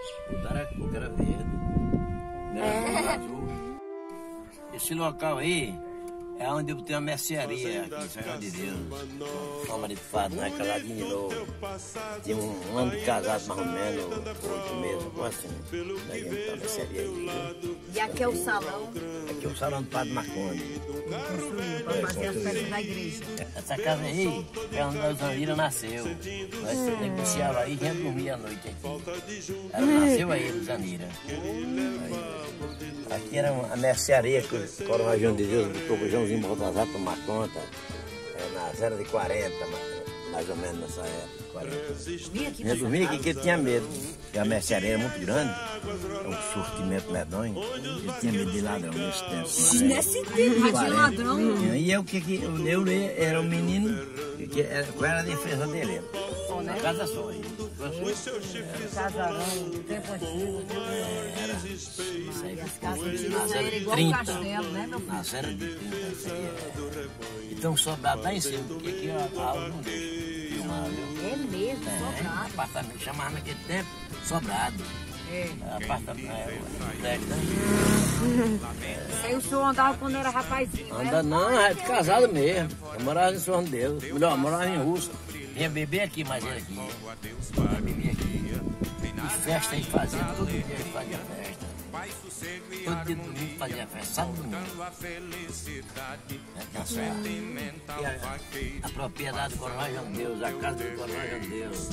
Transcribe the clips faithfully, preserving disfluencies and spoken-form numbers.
O Taracuca era verde. Era azul. Esse local aí é onde eu tenho uma mercearia aqui em São João de Deus. O marido Fado, né? Casadinho de novo. Tinha um ano de casado, mais ou menos, oito meses, quase assim. Daí eu tenho uma mercearia aí. E aqui é o salão? Aqui é o salão do Padre Marconde. Construiu para fazer as festas da igreja. Essa casa aí é onde a Zanira nasceu. Nós hum. negociava aí e a gente dormia à noite aqui. Ela nasceu aí, a Zanira. Aqui era a mercearia que o Coronel João de Deus botou o Joãozinho Baltazar para tomar conta. É, nas eras de quarenta, mais ou menos nessa época. quarenta. Eu dormia aqui porque ele tinha medo. Porque a mercearia era muito grande. É um surtimento medonho. Ele tinha medo de ladrão nesse tempo. Nesse tempo, mas de ladrão. E eu, que, que, eu, eu era o menino, que era, qual era a defesa dele? Na casa só. Casarão, do tempo antigo. Era. Isso aí, as casas antigas eram igual um castelo, né, meu filho? Na série de trinta, isso aí é. Então, sobrado lá em cima, porque aqui a aula não deixa. É mesmo, é, sobrado. Apartamento, chamava naquele tempo sobrado. É. Apartamento, é, é, é. Aí o senhor andava quando era rapazinho, né? Anda não, é de casado mesmo. Eu morava em São João de Deus. Melhor, eu morava em Russa. Vinha beber aqui, mas ele aqui. Vinha beber aqui. E festa aí fazia, todo dia ele fazia festa. Todo dia domingo fazia festa, sábado e domingo. E a, a propriedade do Coronel João de Deus, a casa do Coronel João de Deus.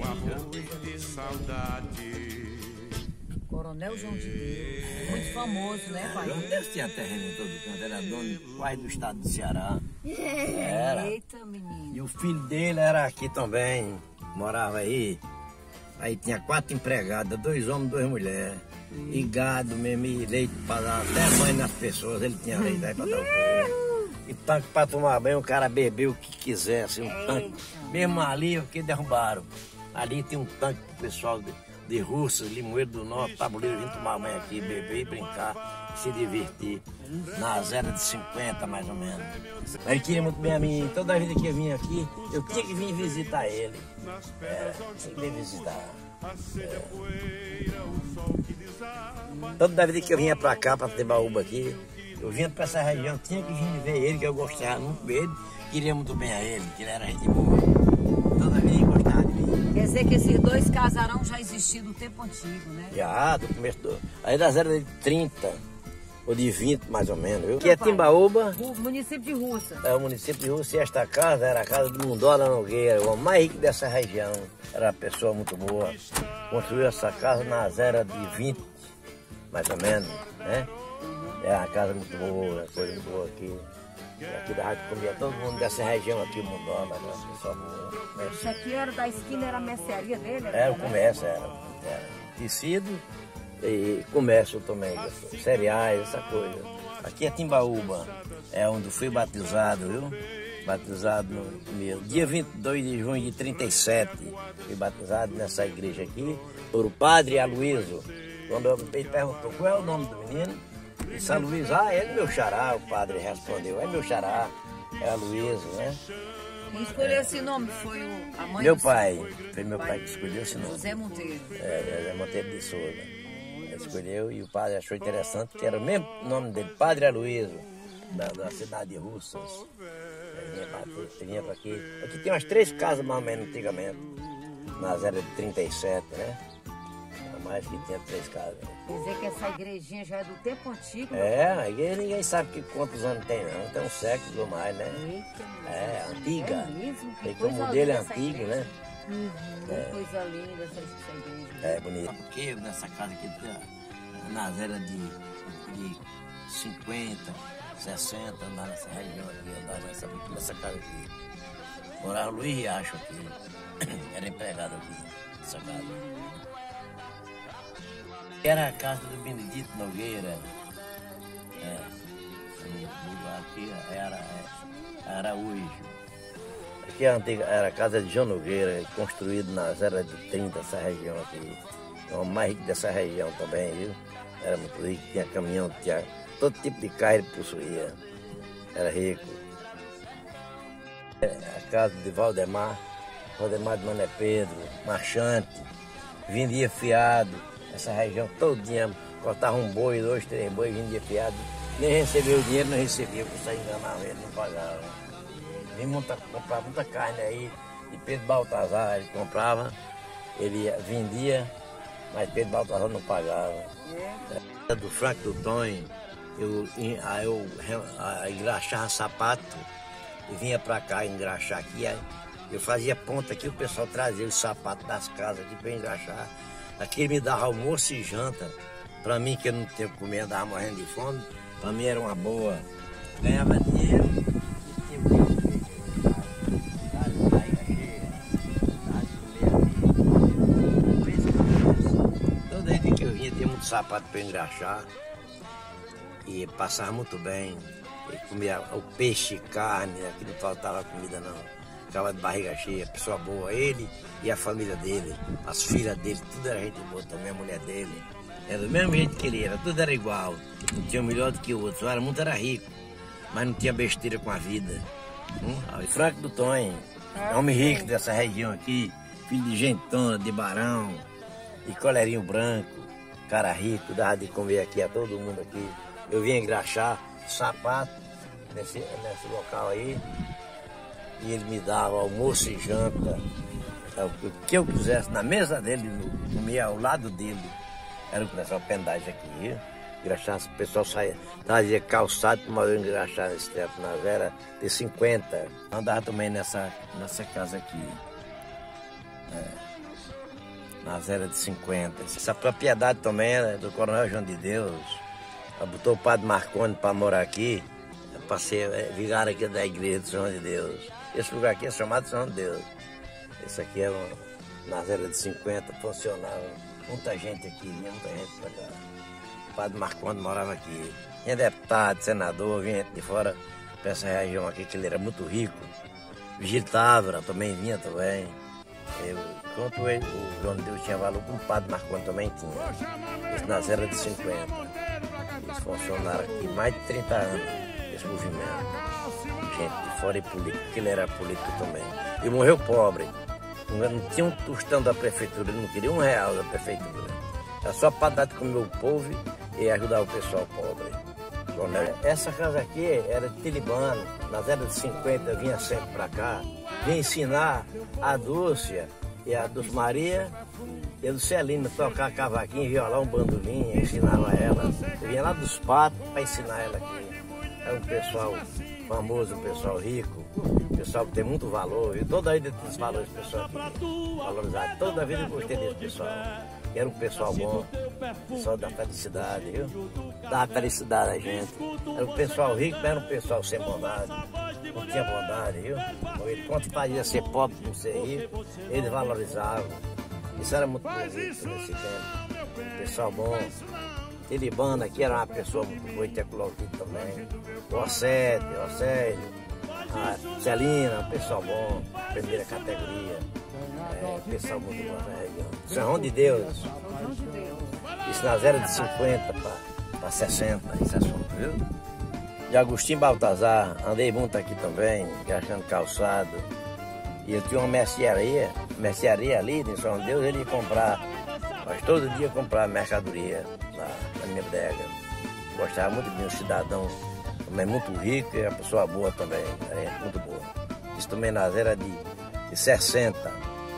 Coronel João de Deus, muito famoso, né, pai? João de Deus tinha terreno em todo canto, era dono quase do estado do Ceará. Era. Eita, menino. E o filho dele era aqui também, morava aí. Aí tinha quatro empregadas, dois homens, duas mulheres. Hum. E gado mesmo, e leite para dar até banho nas pessoas, ele tinha leite aí para dar o povo. E tanque para tomar banho, o cara bebeu o que quisesse, um tanque. Mesmo ali, o que derrubaram. Ali tem um tanque pro pessoal de, de Russas, Limoeiro do Norte, Tabuleiro, vir tomar banho aqui, beber e brincar, se divertir. Nas eras de cinquenta, mais ou menos. Ele queria muito bem a mim, toda a vida que eu vinha aqui, eu tinha que vir visitar ele. É, tinha que vir visitar. É. Toda a vida que eu vinha pra cá, pra Timbaúba aqui, eu vinha pra essa região, tinha que vir ver ele, que eu gostava muito dele, queria muito bem a ele, que ele era gente boa. Toda a vida eu gostava de mim. Quer dizer que esses dois casarão já existiam no tempo antigo, né? Já, do começo do... Aí das eras de trinta. Ou de vinte, mais ou menos. Viu? Aqui é Timbaúba. O município de Russa. É o município de Russa. E esta casa era a casa do Mundola Nogueira, o homem mais rico dessa região. Era uma pessoa muito boa. Construiu essa casa nas eras de vinte, mais ou menos, né? É uma casa muito boa, uma coisa muito boa aqui. E aqui da rádio comia todo mundo dessa região aqui, o Mundola, né? Uma pessoa boa. Né? Isso aqui era da esquina, era a mercearia dele? Era, era o comércio, era. Era tecido. E comércio também, cereais, essa coisa. Aqui é Timbaúba, é onde fui batizado, viu? Batizado no meu dia vinte e dois de junho de trinta e sete. Fui batizado nessa igreja aqui por o padre Aloysio. Quando ele perguntou qual é o nome do menino, disse Aloysio, ah, é meu xará, o padre respondeu, é meu xará, é Aloysio, né? Quem escolheu é. esse nome foi o, a mãe Meu do pai, senhor. foi meu pai que escolheu esse nome. José Monteiro. É, José Monteiro de Souza. Escolheu e o padre achou interessante, que era o mesmo nome dele, Padre Aloysio, da, da cidade de Russas. Ele vinha para aqui, vinha para aqui. Aqui tem umas três casas mais ou menos antigamente, nas eras de trinta e sete, né? A mais que tinha três casas. Quer dizer que essa igrejinha já é do tempo antigo? É, a igreja ninguém sabe que quantos anos tem não, tem um século ou mais, né? Eita, é, antiga. É mesmo? Que tem o modelo é antigo, igreja. né? Uhum, é. Que coisa linda essa, essa igreja. É bonito. Porque nessa casa aqui, nas eras de, de cinquenta, sessenta, andava nessa região aqui, andava nessa, nessa casa aqui. Morava Luiz Riacho aqui. Era empregado aqui, nessa casa. Era a casa do Benedito Nogueira. É, aqui era Araújo. Aqui a antiga, era a casa de João Nogueira, construída nas eras de trinta, essa região aqui. É o mais rico dessa região também, viu? Era muito rico, tinha caminhão, tinha todo tipo de carro ele possuía. Era rico. A casa de Valdemar, Valdemar de Mané Pedro, marchante, vendia fiado. essa região todinha, cortava um boi, dois, três bois, vendia fiado. Nem recebia o dinheiro, não recebia, porque só enganava ele, não pagava. Vim muita, comprar muita carne aí, de Pedro Baltazar, ele comprava, ele vendia, mas Pedro Baltazar não pagava. É. Do Franco do Tonho, eu, eu, eu engraxava sapato e vinha pra cá engraxar aqui. Aí eu fazia ponta aqui, o pessoal trazia os sapatos das casas aqui pra engraxar. Aqui ele me dava almoço e janta. Pra mim, que eu não tinha comida, andava morrendo de fome, pra mim era uma boa. Ganhava dinheiro e tinha o que toda vez que eu vinha tinha muito sapato pra engraxar. E passava muito bem. E comia o peixe, carne, aqui não faltava comida não. Ficava de barriga cheia, pessoa boa. Ele e a família dele, as filhas dele, tudo era gente boa também, a mulher dele. Era do mesmo jeito que ele era, tudo era igual. Não tinha um melhor do que o outro, só era muito era rico, mas não tinha besteira com a vida. Hum? E Franco do Tonho, homem rico dessa região aqui, filho de gentona, de barão, e colerinho branco, cara rico, dava de comer aqui a todo mundo aqui. Eu vinha engraxar sapato nesse, nesse local aí, e ele me dava almoço e janta, o que eu quisesse, na mesa dele, comia ao lado dele. Era o pessoal pendagem aqui, viu? Engraxar, o pessoal saía, trazia calçado para eu engraxar nesse tempo, nós era de cinquenta. Andava também nessa, nessa casa aqui, é, nós era de cinquenta. Essa propriedade também era do Coronel João de Deus. Botou o padre Marconi para morar aqui, para ser vigário aqui da igreja de São João de Deus. Esse lugar aqui é chamado São João de Deus. Esse aqui era um, nas eras de cinquenta, funcionava. Muita gente aqui, vinha muita gente para cá. O padre Marconi morava aqui. Tinha deputado, senador, vinha gente de fora para essa região aqui, que ele era muito rico. Vigílio Távora também vinha também. Eu, enquanto ele, o João de Deus tinha valor, como o padre Marconi também tinha. Isso nas eras de cinquenta. Eles funcionaram aqui mais de trinta anos, esse movimento. Gente de fora e político, porque ele era político também. E morreu pobre. Não tinha um tostão da prefeitura, ele não queria um real da prefeitura. Era só para dar de comer o povo e ajudar o pessoal pobre. Essa casa aqui era de Tilibano, nas eras de cinquenta eu vinha sempre para cá, vinha ensinar a Dúcia e a Dulce Maria e a Lucelina tocar cavaquinho, violão, bandolim, eu ensinava ela. Eu vinha lá dos patos para ensinar ela aqui. Era um pessoal famoso, um pessoal rico, um pessoal que tem muito valor. E toda a vida tem esse valor, esse pessoal aqui, valorizado. Toda a vida eu gostei desse pessoal. Era um pessoal bom, pessoal da felicidade, viu? Dava felicidade a gente. Era um pessoal rico, mas era um pessoal sem bondade. Não tinha bondade, viu? Quanto fazia ser pobre por ser rico, eles valorizavam. Isso era muito bonito nesse tempo. Um pessoal bom. Tilibano aqui era uma pessoa muito boa, Tecoloquim também. O Ossete, o Océlio, a Celina, um pessoal bom, primeira categoria. É, pessoal muito bom na região. São João de Deus. Isso nas eras de cinquenta para sessenta, esse assunto, viu? De Agostinho Baltazar, andei muito aqui também, gastando calçado. E eu tinha uma mercearia, mercearia ali em São Deus, ele ia comprar, mas todo dia comprar mercadoria lá na minha bodega. Gostava muito de mim, um cidadão também muito rico e uma pessoa boa também, é, muito boa. Isso também nas eras de, de sessenta.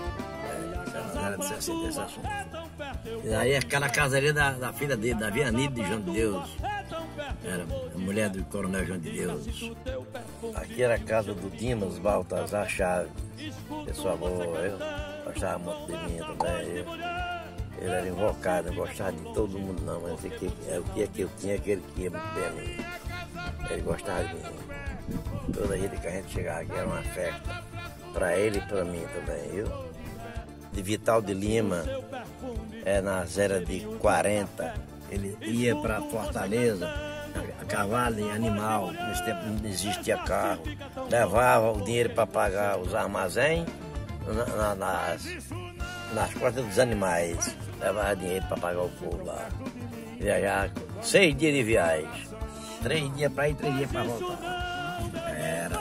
É, nas eras de sessenta, esse assunto. E aí aquela casaria da, da filha dele, da Vianide de João de Deus. Era a mulher do Coronel João de Deus. Aqui era a casa do Dimas Baltazar Chaves. Pessoa boa, eu gostava muito de mim também. Eu, ele era invocado, não gostava de todo mundo não, mas o que, é, o que é que eu tinha que ele queria muito bem a mim. Ele gostava de mim. Toda vida que a gente chegava aqui era uma festa. Para ele e para mim também, viu? De Vital de Lima, é, nas eras de quarenta, ele ia para Fortaleza a cavalo e animal, nesse tempo não existia carro, levava o dinheiro para pagar os armazéns na, na, nas, nas costas dos animais, levava dinheiro para pagar o povo lá, viajar seis dias de viagem, três dias para ir, três dias para voltar, era,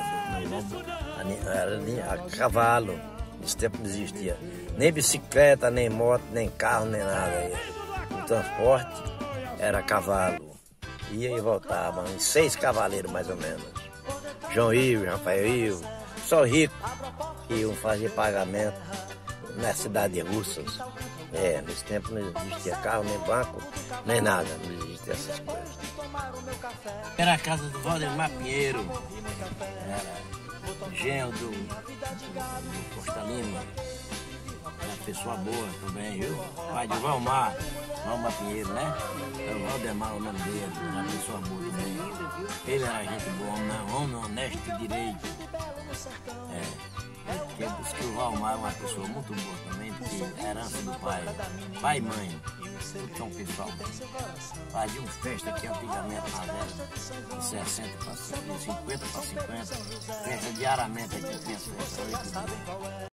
era a cavalo, nesse tempo não existia nem bicicleta, nem moto, nem carro, nem nada. transporte era cavalo. Ia e voltava, uns seis cavaleiros mais ou menos. João Ivo, Rafael Ivo, só rico que iam fazer pagamento na cidade de Russas. É, nesse tempo não existia carro, nem banco, nem nada, não existia essas coisas. Era a casa do Valdemar Pinheiro, era genro do, do Costa Lima, era uma pessoa boa também, viu? Pai de Valmar, Valmar Pinheiro, né? Era o Valdemar o nome dele, era uma pessoa boa também. Ele era gente boa, homem, homem honesto e direito. É. Porque diz que o Valmar é uma pessoa muito boa também, porque é herança do pai, pai e mãe, então pessoal, faziam festa aqui antigamente na velha, de sessenta para cinquenta, cinquenta para cinquenta, festa diariamente aqui, tinha festa.